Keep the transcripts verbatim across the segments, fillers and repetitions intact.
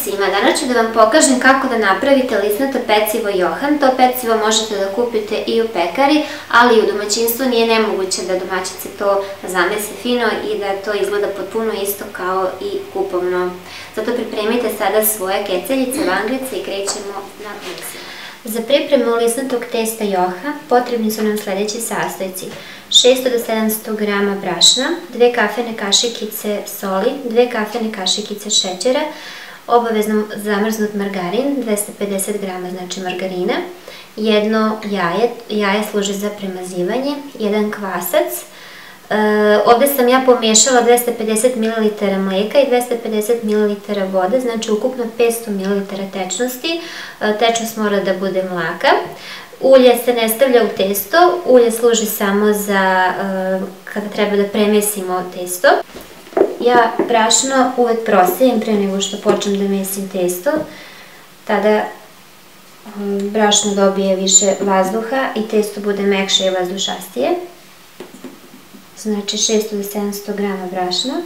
svima, danas ću da vam pokažem kako da napravite lisnato pecivo Johan. To pecivo možete da kupite i u pekari, ali i u domaćinstvu nije nemoguće da domaćice to zamese fino i da to izgleda potpuno isto kao i kupovno. Zato pripremite sada svoje keceljice, vangrice i krećemo na mesinu. Za pripremu lisnatog testa Johan potrebni su nam sledeći sastojci: šesto do sedamsto grama brašna, dve kafene kašikice soli, dve kafene kašikice šećera, obavezno zamrznut margarin, dvesta pedeset grama znači margarina, jedno jaje, jaje služi za premazivanje, jedan kvasac. E, ovde sam ja pomiješala dvesta pedeset mililitara mleka i dvesta pedeset mililitara vode, znači ukupno petsto mililitara tečnosti. E, tečnost mora da bude mlaka. Ulje se ne stavlja u testo, ulje služi samo za e, kada treba da premesimo testo. Ja brašno uvek prosejem pre nego što počnem da mesim testo, tada brašno dobije više vazduha i testo bude mekše i vazdušastije. Znači šesto do sedamsto grama brašna.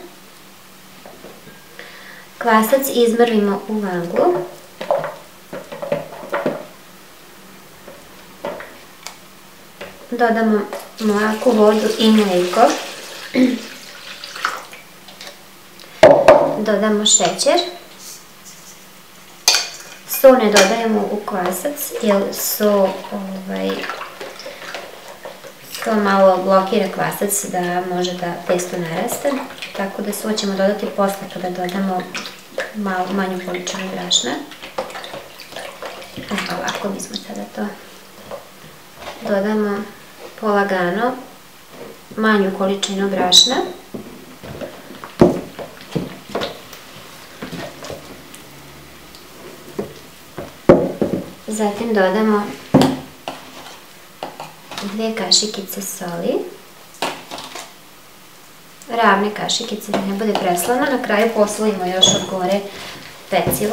Kvasac izmrvimo u vanglu. Dodamo mlaku, vodu i mleko. Dodamo šećer. So ne dodajemo u kvasac, jer so ovaj, to malo blokira kvasac da može da testo naraste, tako da so ćemo dodati posle kada dodamo malo manju količinu brašna. Ovako bismo sada to dodamo polagano manju količinu brašna. Zatim dodamo dve kašikice soli, ravne kašikice da ne bude preslano. Na kraju posolimo još od gore pecivo.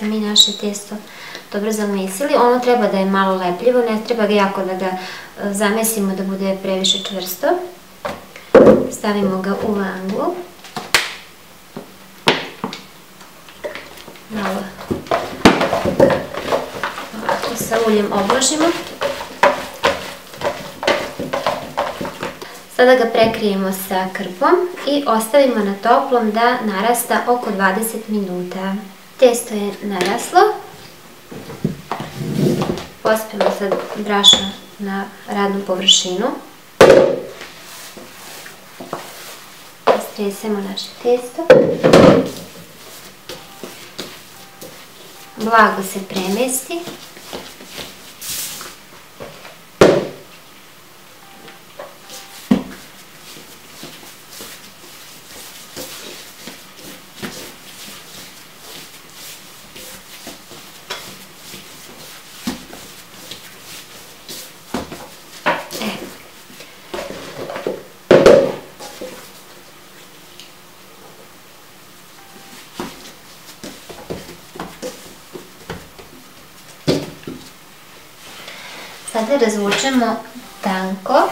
smo mi naše testo dobro zamesili. Ono treba da je malo lepljivo, ne treba ga jako da ga zamesimo da bude previše čvrsto. Stavimo ga u vanglu. Malo ovako sa uljem obložimo. Sada ga prekrijemo sa krpom i ostavimo na toplom da narasta oko dvadeset minuta. Testo je naraslo. Pospemo sad brašno na radnu površinu. Stresemo naše testo. Blago se premesti. Sada razvučemo tanko.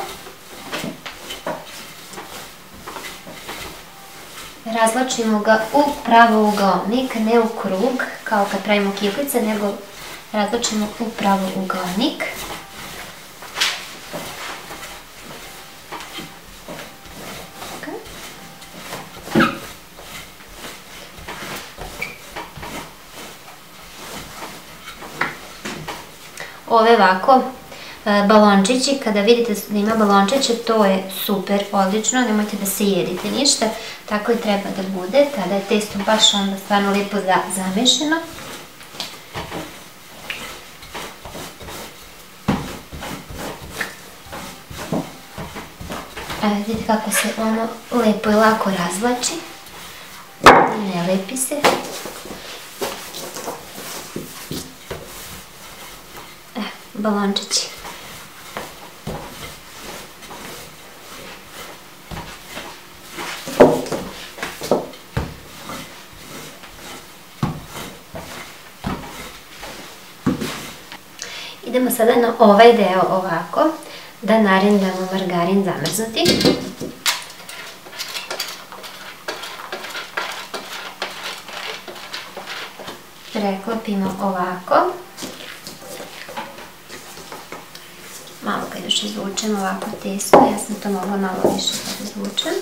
Razvlačimo ga u pravougaonik, ne u krug, kao kad pravimo kiflice, nego razvlačimo u pravougaonik. Ove ovako balončići, kada vidite da ima balončiće, to je super, odlično, nemojte da se jedite ništa, tako i treba da bude, tada je testo baš onda stvarno lijepo zamešeno. Vidite kako se ono lijepo i lako razvlači, ne lepi se. Balončići. Idemo sada na ovaj deo ovako, da narendamo margarin zamrznuti. Preklopimo ovako. Malo ga još izvučem ovako testo, ja sam to mogla malo više da izvučem.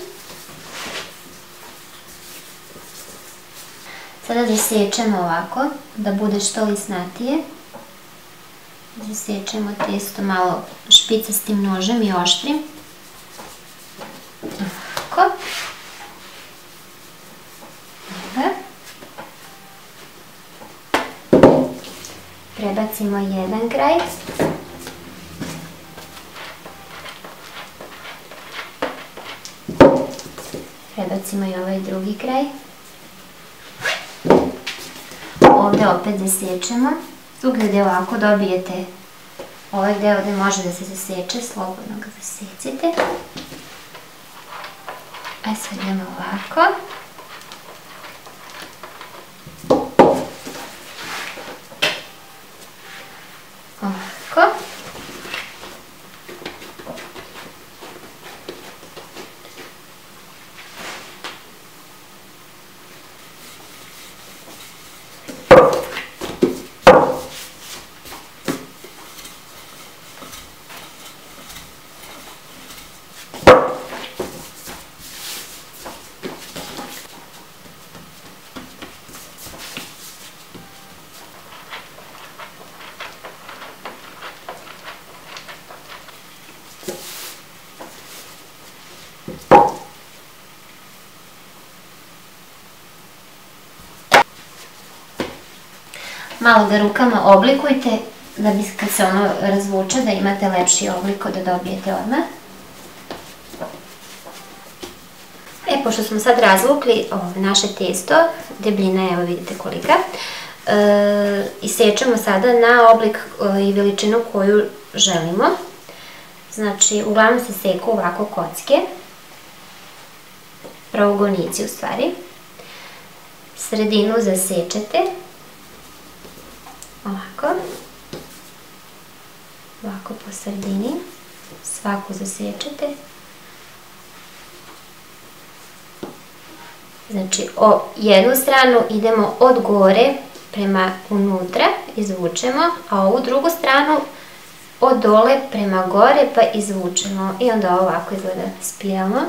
Sada zasječemo ovako, da bude što lisnatije. Zasječemo testo malo špicastim nožem i oštrim. Ovako. Prebacimo jedan kraj. Prebacimo i ovaj drugi kraj. Ovdje opet zasječemo. Svugdje gdje ovako dobijete ovaj deo gdje može da se zasječe, slobodno ga zasjecite. A sad idemo ovako. Ovako. Malo ga rukama oblikujte da bi kad se ono razvuče da imate lepši obliko da dobijete odmah. E, pošto smo sad razvukli naše testo, debljina je, evo vidite kolika, isečemo sada na oblik i veličinu koju želimo. Znači, uglavnom se seku ovako kocke, prougonici u stvari. Sredinu zasečete ovako, ovako po sredini, svaku zasječete. Znači, o jednu stranu idemo od gore prema unutra, izvučemo, a ovu drugu stranu od dole prema gore pa izvučemo i onda ovako izgleda spiralno.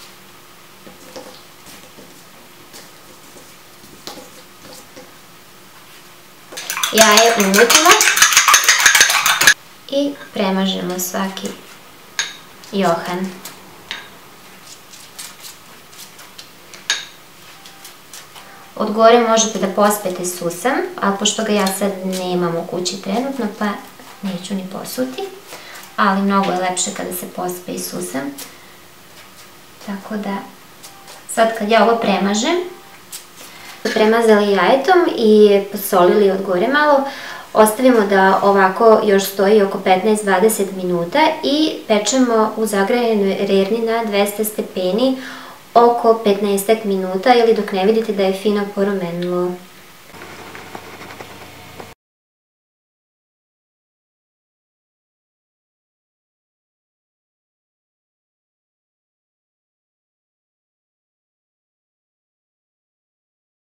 Jaje umutimo i premažemo svaki johan. Od gore možete da pospete susam, ali pošto ga ja sad nemam u kući trenutno, pa neću ni posuti, ali mnogo je lepše kada se pospe i susam. Tako da, sad kad ja ovo premažem, premazali jajetom i posolili od gore malo, ostavimo da ovako još stoji oko petnaest do dvadeset minuta i pečemo u zagrajenoj rerni na dvesta stepeni oko petnaest minuta ili dok ne vidite da je fino porumenilo.